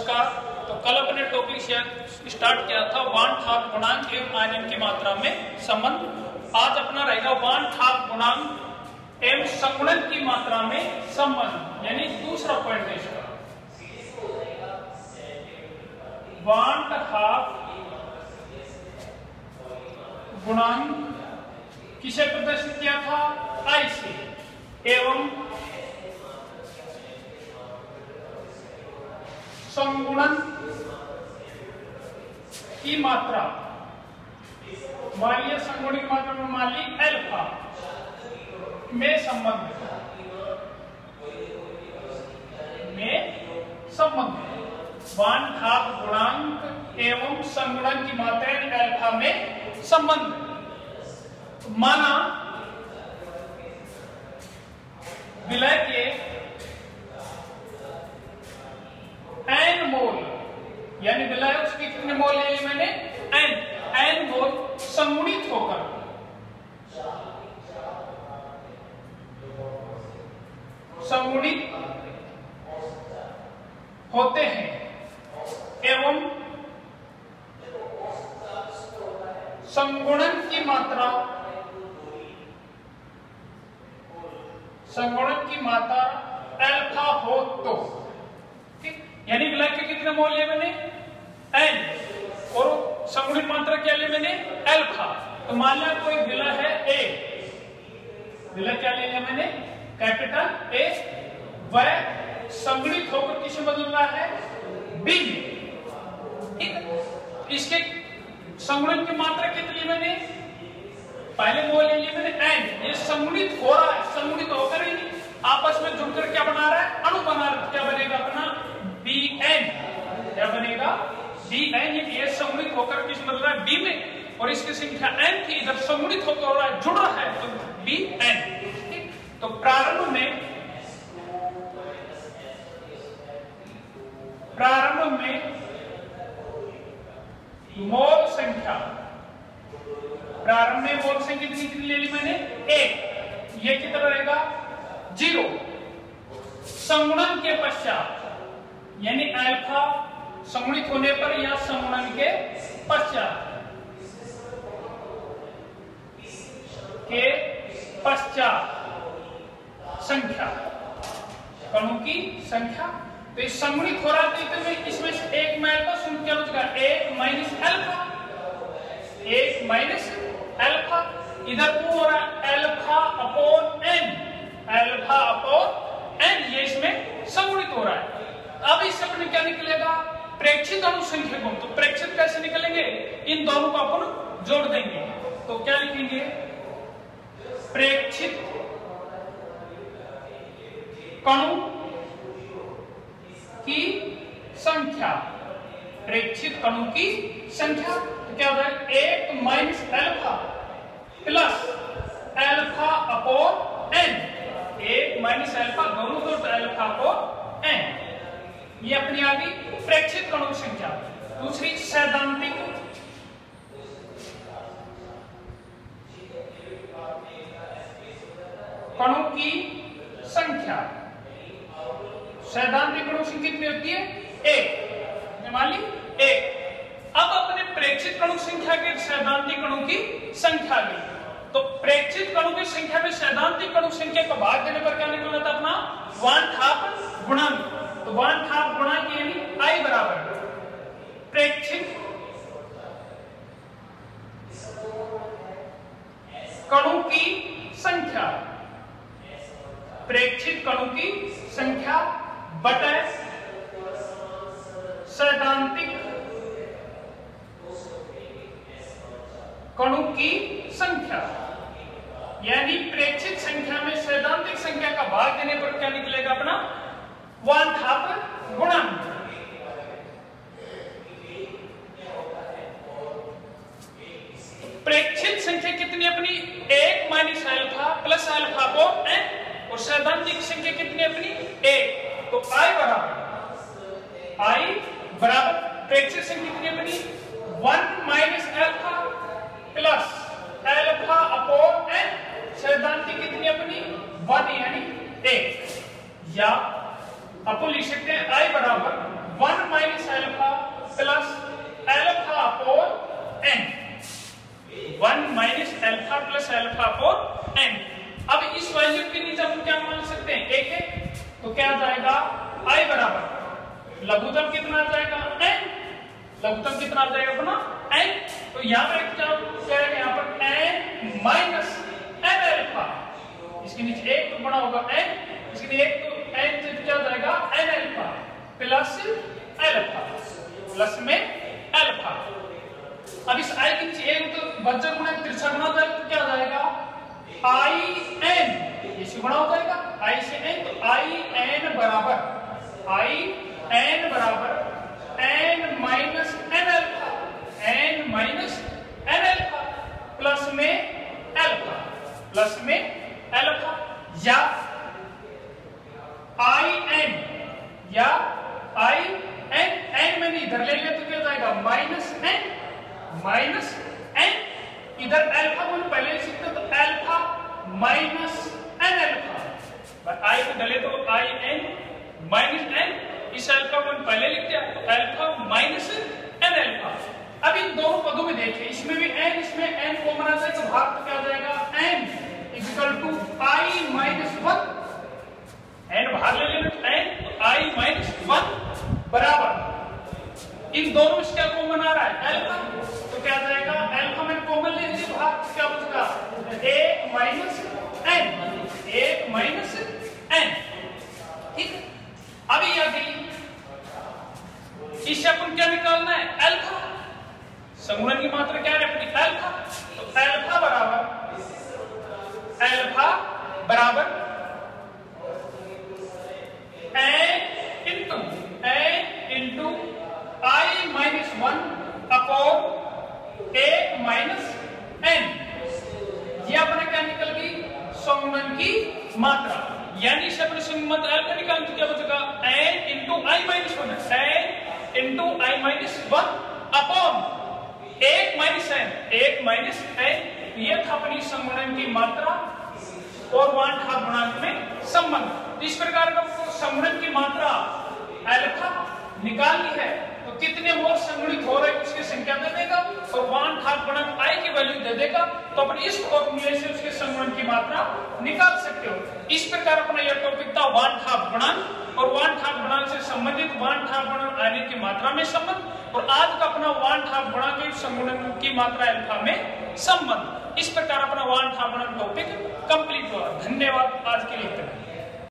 नमस्कार। तो कल अपने टॉपिक स्टार्ट किया था वान-ठाक गुणांक एवं आयनन की मात्रा में संबंध। आज अपना रहेगा वान-ठाक गुणांक एवं संगुणन की मात्रा में संबंध, यानी दूसरा पॉइंट है इसका। वान-ठाक गुणांक किसे प्रदर्शित किया था? आई से। एवं संगुणन की मात्रा, मान लिया संगुणित मात्रा में मान ली अल्फा में संबंध वान-ठाक गुणांक एवं संगुणन की मात्रा अल्फा में संबंध। माना विलय के n मोल, यानी विलय उसकी कितने मोल ले ली मैंने? n मोल संगुणित होकर होते हैं एवं संगुणन की मात्रा अल्फा हो तो, यानी विलय के कितने मोल लिए मैंने? n, और संगुणित मात्रा क्या ली मैंने? अल्फा। तो मान लिया कोई विलय है a, विलय क्या ले लिया मैंने? कैपिटल A, वह संगुणित होकर किसे बदल रहा है? b में। ठीक, इसके संगुणन की मात्रा कितनी मैंने? पहले मोल ले लिया मैंने n, ये संगुणित हो रहा है, संगुणित होकर ही आपस में जुड़कर क्या बना रहा है? अणु बना रहा है। क्या बनेगा अपना? Bn। क्या बनेगा? Bn। ये संगुणित होकर किस बदल रहा है? B में, और इसकी संख्या n थी, इधर संगुणित होकर हो रहा है, जुड़ रहा है, तो Bn। ठीक, तो प्रारंभ में मोल संख्या, प्रारंभ में मोल संख्या कितनी ले ली मैंने? 1। ये कितना रहेगा? 0। संगुणन के पश्चात, यानी अल्फा संगुणित होने पर या संगुणन के पश्चात संख्या, कणों की संख्या। तो इस संगुणित हो रहा है, तो इसमें से एक में अल्फा शून्य क्या बचेगा? 1 माइनस अल्फा। इधर वो हो रहा है अल्फा अपॉन n, ये इसमें संगुणित हो रहा है। अब इससे अपने क्या निकलेगा? प्रेक्षित अनुसंख्या गुण। तो प्रेक्षित कैसे निकलेंगे? इन दोनों को अपन जोड़ देंगे, तो क्या लिखेंगे? प्रेक्षित कणों की संख्या, प्रेक्षित कणों की संख्या। तो क्या होगा? 1 minus alpha plus alpha upon n। 1 minus alpha, दोनों को अल्फा अपॉन n। ये अपनी आ गई प्रेक्षित कणों की संख्या। दूसरी सैद्धांतिक कणों की संख्या। सैद्धांतिक कणों की संख्या कितनी होती है? 1। मान ली 1। अब अपने प्रेक्षित कणों की संख्या के सैद्धांतिक कणों की संख्या गई, तो प्रेक्षित कणों की संख्या में सैद्धांतिक कणों की संख्या का भाग देने पर क्या निकलना था अपना? वान-ठाक गुणांक। तो वान-ठाक गुणांक यानी I बराबर प्रेक्षित कणों की संख्या, प्रेक्षित कणों की संख्या बटा सैद्धांतिक कणों की संख्या, यानी प्रेक्षित संख्या में सैद्धांतिक संख्या का भाग देने पर क्या निकलेगा अपना? वान-ठाक गुणांक। प्रेक्षित संख्या कितनी अपनी? 1 minus alpha plus alpha upon n, और सैद्धांतिक संख्या कितनी अपनी? 1। तो I बराबर प्रेक्षित संख्या कितनी अपनी? 1 minus alpha plus alpha upon n, सैद्धांतिक कितनी अपनी? 1 यानी 1। या अपन लिख सकते हैं I बराबर 1 minus alpha plus alpha upon n, 1 minus alpha plus alpha upon n। अब इस वैल्यू के नीचे हम क्या मान सकते हैं, एक है, तो क्या आ जाएगा i बराबर लघुत्तम कितना आ जाएगा n, लघुत्तम कितना आ जाएगा अपना n, तो यहाँ पर क्या है, यहाँ पर n माइनस n अल्फा, इसके नीचे एक तो बड़ा होगा n, इसके नीचे एक तो n से क्या जाएगा n alpha plus alpha, plus में अल्फा। अब इस i के नीचे एक तो बच्चा गुणा तिरछा गुणा हो जाएगा, तो क्या आ जाएगा i n, ये गुणा हो जाएगा i से n, तो i n बराबर n minus n alpha, n minus n alpha plus में अल्फा, प्लस में अल्फा, या i n, या i n, n मैंने इधर ले लिया तो क्या जाएगा माइनस n, इधर अल्फा को पहले सीखते तो alpha minus n alpha, i को डले तो i n माइनस n, इस अल्फा को पहले लिख दिया तो अल्फा माइनस n अल्फा। अब इन दोनों पदों में देखिए, इसमें भी n, इसमें n कॉमन आ जाएगा, भाग तो क्या आ जाएगा n equal to i minus 1, n बाहर ले लेना तो n तो i माइनस 1 बराबर इन दोनों में क्या कॉमन आ रहा है अल्फा, तो क्या आ जाएगा अल्फा में कॉमन ले लीजिए, भाग क्या बचेगा 1 माइनस n, 1 माइनस n, ठीक। अब ये आ गई, इससे अपन क्या निकालना है अल्फा, संगुणन की मात्रा क्या है अपनी अल्फा, तो अल्फा बराबर n into i minus 1 upon 1 minus n, ये अपने क्या निकल गई संगुणन की मात्रा, यानी इसे अपने संगुणन अल्फा निकालें तो क्या बचेगा n into i minus 1, n into i minus 1 upon 1 minus n, 1 minus n, ये था अपनी संगुणन की मात्रा और वांछित गुणांक में संबंध। इस प्रकार का संगुणन की मात्रा अल्फा निकालनी है तो कितने मोल संगुणित हो रहे उसकी संख्या दे देगा और वांछित गुणांक i की वैल्यू दे देगा, तो अपन इस फॉर्मूले से उसके संगुणन की मात्रा निकाल सकते हो। इस प्रकार अपना यह टॉपिक था वांछित गुणांक और वांछित गुणांक से संबंधित वांछित गुणांक आने की मात्रा में संबंध, और आज का अपना वांछित गुणांक संगुणन की मात्रा अल्फा में संबंध। इस प्रकार अपना वांछित गुणांक टॉपिक कंप्लीट हुआ। धन्यवाद, आज के लिए इतना।